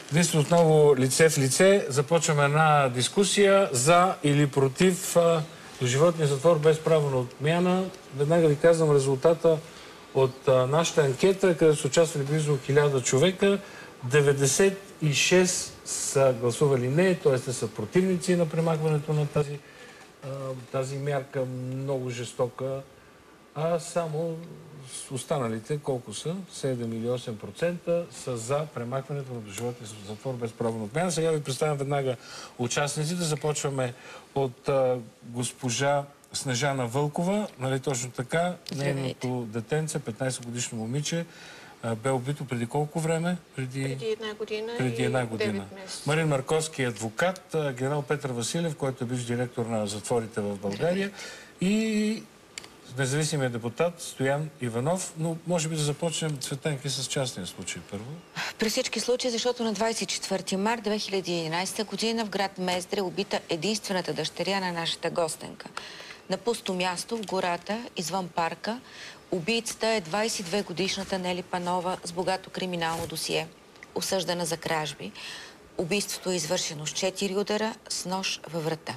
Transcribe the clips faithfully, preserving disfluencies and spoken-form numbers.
Вие сте отново лице в лице. Започваме една дискусия за или против доживотния затвор без право на отмяна. Веднага ви казвам резултата от а, нашата анкета, където са участвали близо хиляда човека. деветдесет и шест са гласували не, т.е. са противници на премахването на тази, а, тази мярка, много жестока. А само останалите, колко са? седем или осем процента са за премахването на доживотния затвор без право на отмяна. Сега ви представям веднага участниците. Започваме от а, госпожа Снежана Вълкова, нали точно така? Нейното детенце, петнайсет годишно момиче, бе убито преди колко време? Преди, преди една година преди и една година. девет месеца. Марин Марковски е адвокат, генерал Петър Василев, който е бивш директор на затворите в България, и независимият депутат Стоян Иванов. Но може би да започнем, Цветанки, с частния случай първо. При всички случаи, защото на двайсет и четвърти март две хиляди и единайсета година в град Мездре убита единствената дъщеря на нашата гостенка. На пусто място в гората, извън парка, убийцата е двайсет и две годишната Нели Панова с богато криминално досие, осъждана за кражби. Убийството е извършено с четири удара с нож във врата.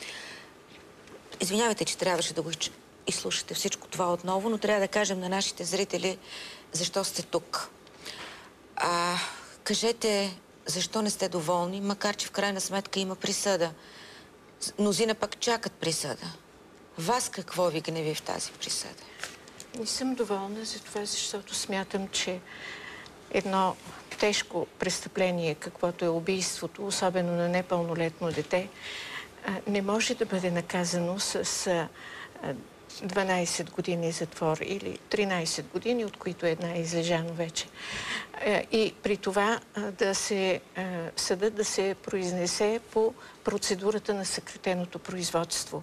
Извинявайте, че трябваше да го изслушате всичко това отново, но трябва да кажем на нашите зрители защо сте тук. А, кажете защо не сте доволни, макар че в крайна сметка има присъда. Мнозина пък чакат присъда. Вас какво ви гневи в тази присъда? Не съм доволна за това, защото смятам, че едно тежко престъпление, каквото е убийството, особено на непълнолетно дете, не може да бъде наказано с дванайсет години затвор или тринайсет години, от които една е излежано вече. И при това да се, съдът да се произнесе по процедурата на съкратеното производство.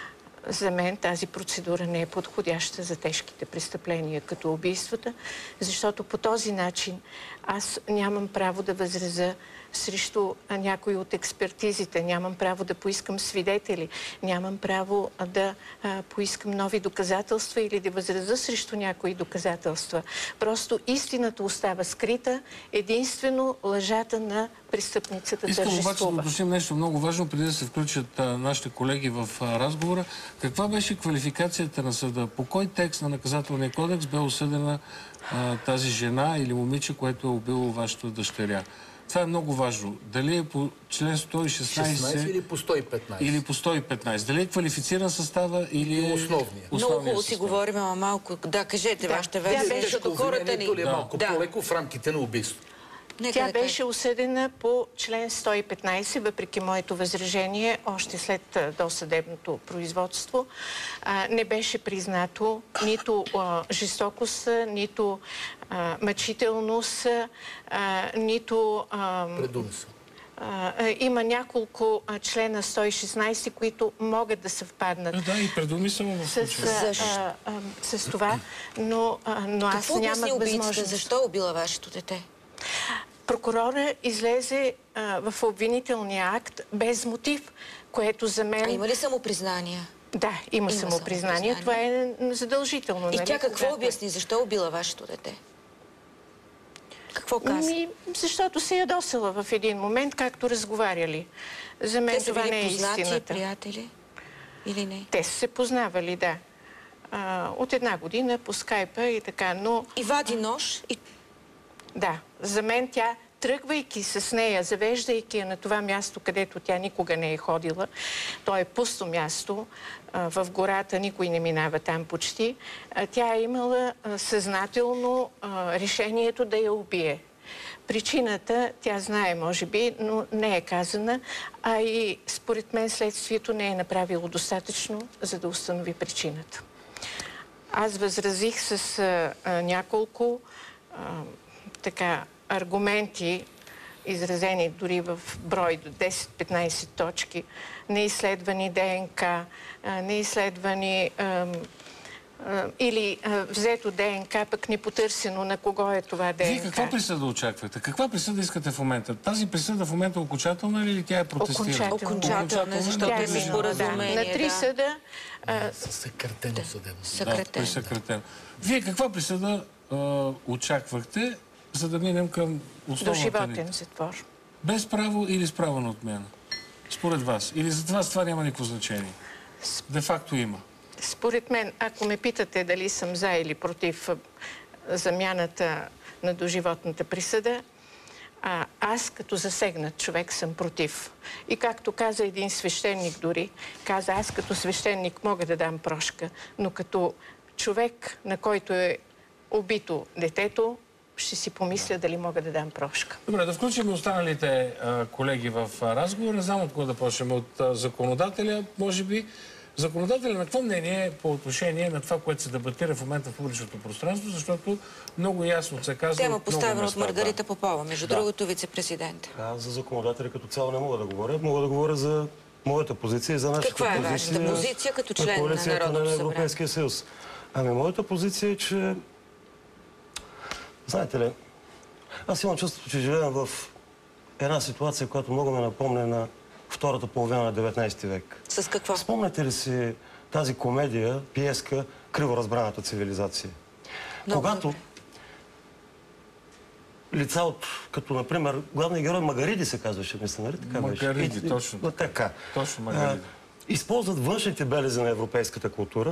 За мен тази процедура не е подходяща за тежките престъпления, като убийствата, защото по този начин аз нямам право да възразя срещу някои от експертизите, нямам право да поискам свидетели, нямам право да а, поискам нови доказателства или да възразя срещу някои доказателства. Просто истината остава скрита, единствено лъжата на престъпницата тържествува. Искам обаче да уточним нещо много важно, преди да се включат а, нашите колеги в а, разговора. Каква беше квалификацията на съда? По кой текст на наказателния кодекс бе осъдена а, тази жена или момиче, което е убило вашата дъщеря? Това е много важно. Дали е по член сто и шестнайсет... шестнайсет или по сто и петнайсет? Или по сто и петнайсет. Дали е квалифициран състава или е... Основния. Много хубаво си говорим, ама малко... Да, кажете да, вашата версия, защото хората ни... Е малко да. по-леко в рамките на убийство. Нека Тя да беше осъдена по член сто и петнайсет, въпреки моето възражение, още след досъдебното производство. А, не беше признато нито а, жестокост, нито а, мъчителност, а, нито... А, Предумисъл. Има няколко а, члена сто и шестнайсет, които могат да съвпаднат. А, да, и предумисъл в случая. С, а, а, с това, но, а, но аз Какво нямах възможност. Защо убила вашето дете? Прокурора излезе а, в обвинителния акт без мотив, което за мен... А има ли самопризнания? Да, има, има самопризнание. Това е задължително. И нали? тя какво обясни? Защо убила вашето дете? Какво каза? Ми, защото се ядосала в един момент, както разговаряли. За мен това не е истината. Те са били познати, приятели? Или не? Те са се познавали, да. А, от една година по скайпа и така, но... И вади нож и... Да, за мен тя, тръгвайки с нея, завеждайки я на това място, където тя никога не е ходила, то е пусто място, а, в гората, никой не минава там почти, а, тя е имала а, съзнателно а, решението да я убие. Причината, тя знае, може би, но не е казана, а и според мен следствието не е направило достатъчно, за да установи причината. Аз възразих с а, а, няколко а, така, аргументи, изразени дори в брой до десет-петнайсет точки, неизследвани ДНК, неизследвани или а, взето ДНК, пък не потърсено на кого е това ДНК. Вие каква присъда очаквате? Каква присъда искате в момента? Тази присъда в момента е окончателна или тя е протестирана? Окончателна. Окончателна, защото е споразумение. На три съда... А... Съкратено съдебно. Да, присъкратено. Вие каква присъда а, очаквахте, за да минем към основната ни. Доживотен затвор. Без право или с право на отмяна? Според вас. Или за това, това няма никакво значение? Де-факто има. Според мен, ако ме питате дали съм за или против замяната на доживотната присъда, а, аз като засегнат човек съм против. И както каза един свещеник дори, каза, аз като свещеник мога да дам прошка, но като човек, на който е убито детето, ще си помисля дали мога да дам прошка. Добре, да включим останалите а, колеги в а, разговор. Не знам от кога да почнем. От а, законодателя, може би. Законодателя на какво мнение е по отношение на това, което се дебатира в момента в публичното пространство, защото много ясно се казва... Тема поставена от Маргарита Попова, между да. другото вице-президент. Аз за законодателя като цяло не мога да говоря. Мога да говоря за моята позиция и за нашата Каква е позиция. вашата позиция като член на Народното събрание? На Европейския съюз. Ами, моята позиция е, че... Знаете ли, аз имам чувството, че живеем в една ситуация, която много ме напомня на втората половина на деветнайсети век. С какво? Спомняте ли си тази комедия, пиеска "Криворазбраната цивилизация"? Много Когато лица от, като например, главният герой Магариди се казваше, мисля, нали така беше? Магариди, точно. Но така. Точно Магариди. Използват външните белези на европейската култура,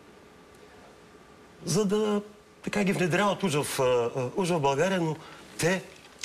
за да така ги внедряват уж в, уж в България, но те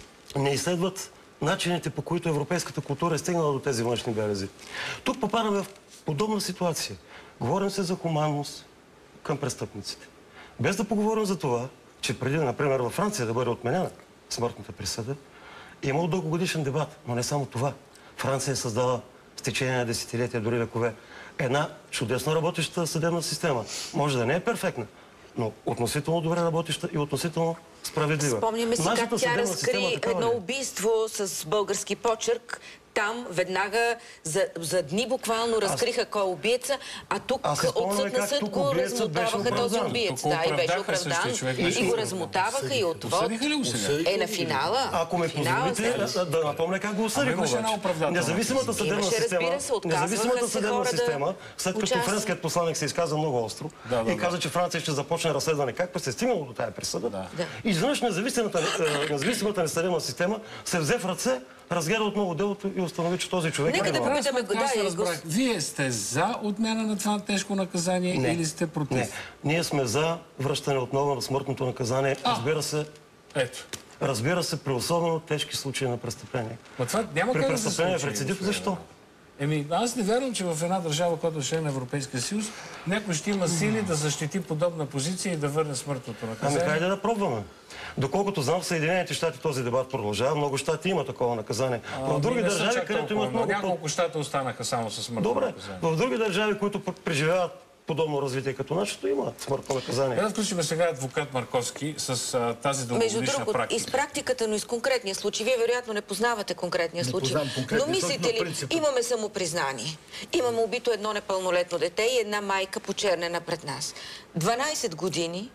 не изследват начините, по които европейската култура е стигнала до тези външни белези. Тук попадаме в подобна ситуация. Говорим се за хуманност към престъпниците. Без да поговорим за това, че преди, например, във Франция да бъде отменена смъртната присъда, е имало дългогодишен дебат, но не само това. Франция е създала с течение на десетилетия, дори векове, една чудесно работеща съдебна система. Може да не е перфектна, но относително добре работеща и относително справедлива. Спомняме си как тя разкри едно убийство с български почерк. Там веднага за, за дни буквално разкриха кой е убиеца, а тук от съд на съд го размотаваха този убиец. Да, и беше оправдан. И го размотаваха и отвод. Е, на финала. Ако ме позволите да напомня как го осъдиха обаче. Независимата съдебна система, независимата съдебна система, след като френският посланик се изказа много остро и каза, че Франция ще започне разследване как се е стигнало до тая присъда, и изведнъж независимата съдебна система се взе в ръце, разгледа отново делото и установи, че този човек... Нека да попитаме... Да, вие сте за отмяна на това тежко наказание не, или сте против? Не. Ние сме за връщане отново на смъртното наказание. А, разбира се... Ето. Разбира се, при особено тежки случаи на престъпление. Но това няма при как престъпление да се в рецидив, защо? Еми, аз не вярвам, че в една държава, която е член на Европейския съюз, някой ще има сили да защити подобна позиция и да върне смъртното наказание. Ами хайде да пробваме. Доколкото знам, в Съединените щати този дебат продължава. Много щати има такова наказание. А, в други държави, където имат много... Няколко щати останаха само със смъртно Добре. наказание. В други държави, които преживяват подобно развитие като нашето, има смъртно наказание. Да включим сега адвокат Марковски с а, тази дългогодишна практика. Между другото, и с практиката, но и с конкретния случай. Вие вероятно не познавате конкретния не случай. Конкретния, но мислите ли, имаме самопризнание. Имаме убито едно непълнолетно дете и една майка почернена пред нас. дванайсет години,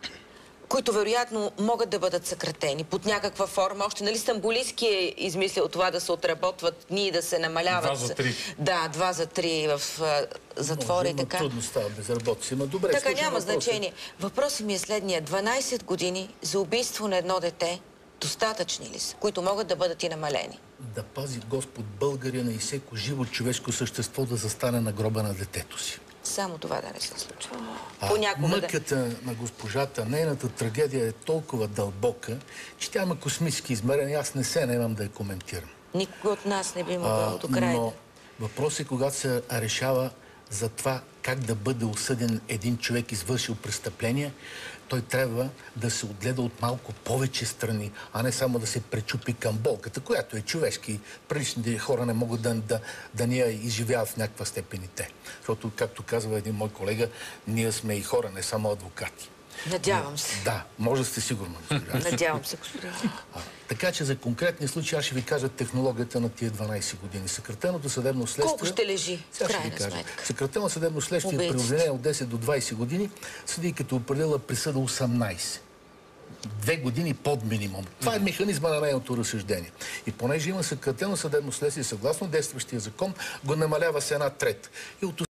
които вероятно могат да бъдат съкратени под някаква форма. Още, нали, Стамбулийски е измислил това да се отработват дни и да се намаляват. Два за три. Да, два за три в а, затвора и така. Трудно става безработица. Има добре. Така няма значение. Въпросът ми е следния. дванайсет години за убийство на едно дете достатъчни ли са, които могат да бъдат и намалени? Да пази Господ българина и всеко живо човешко същество да застане на гроба на детето си. Само това да не се случва. А мъката да... на госпожата, нейната трагедия е толкова дълбока, че тя има космически измерения. Аз не се наемам да я коментирам. Никой от нас не би могъл до края. Но въпрос е, когато се решава за това как да бъде осъден един човек, извършил престъпление, той трябва да се отгледа от малко повече страни, а не само да се пречупи към болката, която е човешки. Приличните хора не могат да, да, да ни я изживяват в някаква степен и те. Защото, както казва един мой колега, ние сме и хора, не само адвокати. Надявам се. Да, може да сте сигурни. Надявам се, господин. Така че за конкретни случаи аз ще ви кажа технологията на тия дванайсет години. Съкратеното съдебно следствие... Колко ще лежи, в крайна сметка? Съкратено съдебно следствие при обвинение от десет до двайсет години, съдийката определила присъда осемнайсет. Две години под минимум. Това е механизма на нейното разсъждение. И понеже има съкратено съдебно следствие, съгласно действащия закон, го намалява с една трета. И от